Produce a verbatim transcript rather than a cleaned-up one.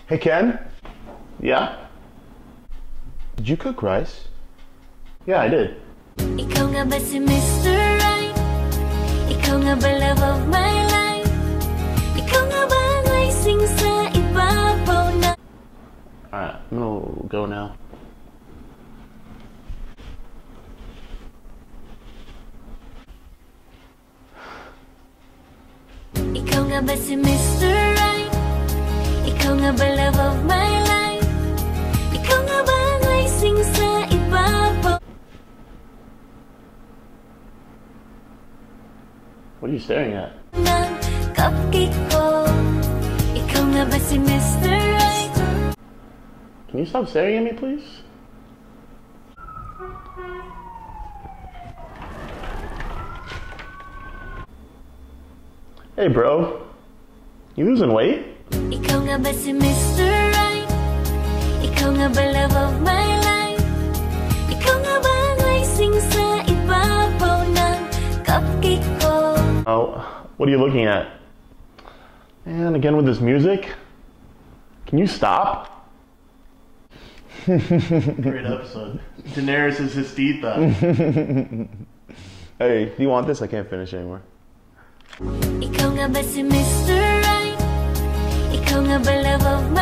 Hey, Ken? Yeah? Did you cook rice? Yeah, I did. Ikaw nga ba si Mister Right? Ikaw nga ba love of my life? Ikaw nga ba ang icing sa ibabaw na... Alright, I'm gonna go now. Ikaw nga ba si Mister Right? Ikaw nga ba love of my life? Ikaw nga ba ang icing sa ibabaw? What are you staring at? Ng cupcake ko. Ikaw nga ba si Mister Right? Can you stop staring at me, please? Hey, bro. You losing weight? Ikaw nga ba si Mister Right? Ikaw nga ba love of my life? Ikaw nga ba ang icing sa ibabaw ng cupcake ko? Oh, what are you looking at? And again with this music? Can you stop? Great episode. Daenerys is his tita. Hey, do you want this? I can't finish anymore. Ikaw nga ba si Mister Right? Ikaw nga ba love of